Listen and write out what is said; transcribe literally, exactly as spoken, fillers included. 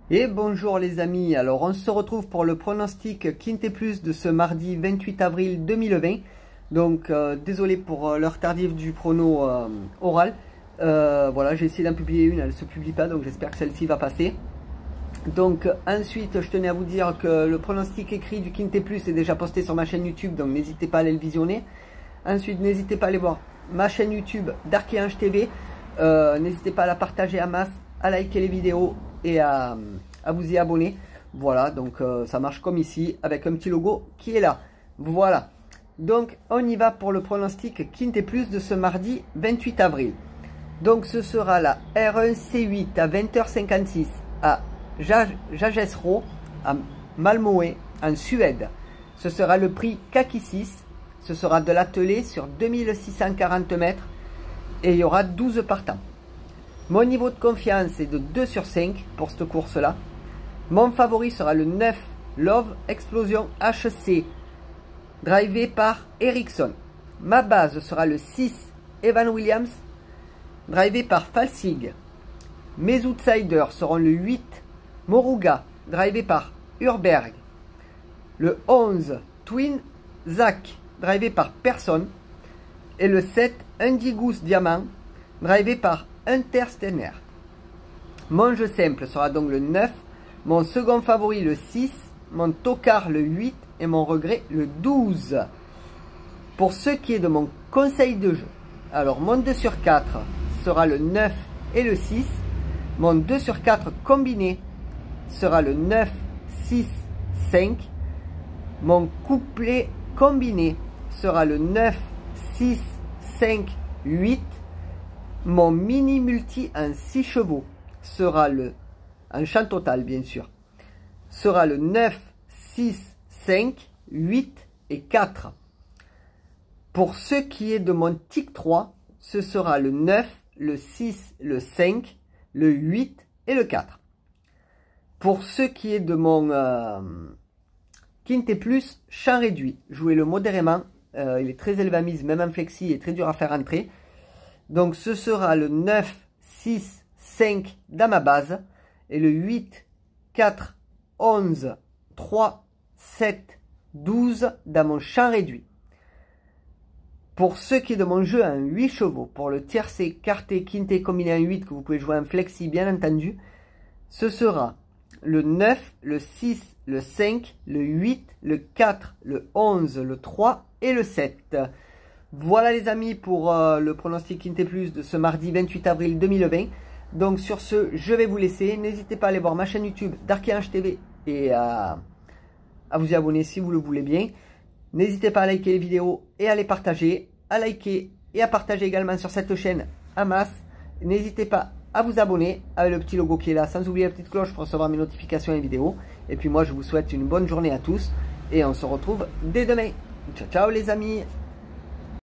Et bonjour les amis, alors on se retrouve pour le pronostic Quinté Plus de ce mardi vingt-huit avril deux mille vingt. Donc euh, désolé pour euh, l'heure tardive du prono euh, oral. Euh, voilà, j'ai essayé d'en publier une, elle ne se publie pas, donc j'espère que celle-ci va passer. Donc ensuite, je tenais à vous dire que le pronostic écrit du Quinté Plus est déjà posté sur ma chaîne YouTube, donc n'hésitez pas à aller le visionner. Ensuite, n'hésitez pas à aller voir ma chaîne YouTube d'Archéange T V. Euh, n'hésitez pas à la partager à masse, à liker les vidéos et à, à vous y abonner. Voilà, donc euh, ça marche comme ici avec un petit logo qui est là. Voilà, donc on y va pour le pronostic Quinté Plus de ce mardi vingt-huit avril. Donc ce sera la R un C huit à vingt heures cinquante-six à Jägersro à Malmö en Suède. Ce sera le prix Kaki six. Ce sera de l'attelé sur deux mille six cent quarante mètres et il y aura douze partants. Mon niveau de confiance est de deux sur cinq pour cette course-là. Mon favori sera le neuf Love Explosion H C, drivé par Ericsson. Ma base sera le six Evan Williams, drivé par Falsig. Mes outsiders seront le huit Moruga, drivé par Urberg. Le onze Twin Zach, drivé par Person. Et le sept Indigus Diamant, drivé par Intersteiner. Mon jeu simple sera donc le neuf, mon second favori le six, mon tocard le huit et mon regret le douze. Pour ce qui est de mon conseil de jeu, alors mon deux sur quatre sera le neuf et le six, mon deux sur quatre combiné sera le neuf, six, cinq, mon couplet combiné sera le neuf, six, cinq, huit. Mon mini multi en six chevaux sera le, en champ total bien sûr, sera le neuf, six, cinq, huit et quatre. Pour ce qui est de mon tic trois, ce sera le neuf, le six, le cinq, le huit et le quatre. Pour ce qui est de mon euh, Quinté Plus, champ réduit, jouez-le modérément, euh, il est très élevé à mise, même en flexi, et très dur à faire entrer. Donc ce sera le neuf, six, cinq dans ma base et le huit, quatre, onze, trois, sept, douze dans mon champ réduit. Pour ce qui est de mon jeu en huit chevaux, pour le tiercé, quarté, quinté combiné en huit que vous pouvez jouer en flexi bien entendu, ce sera le neuf, le six, le cinq, le huit, le quatre, le onze, le trois et le sept. Voilà les amis pour euh, le pronostic Quinté Plus de ce mardi vingt-huit avril deux mille vingt. Donc sur ce, je vais vous laisser. N'hésitez pas à aller voir ma chaîne YouTube d'Archéange T V et à, à vous y abonner si vous le voulez bien. N'hésitez pas à liker les vidéos et à les partager. À liker et à partager également sur cette chaîne en masse. N'hésitez pas à vous abonner avec le petit logo qui est là, sans oublier la petite cloche pour recevoir mes notifications et vidéos. Et puis moi je vous souhaite une bonne journée à tous et on se retrouve dès demain. Ciao ciao les amis.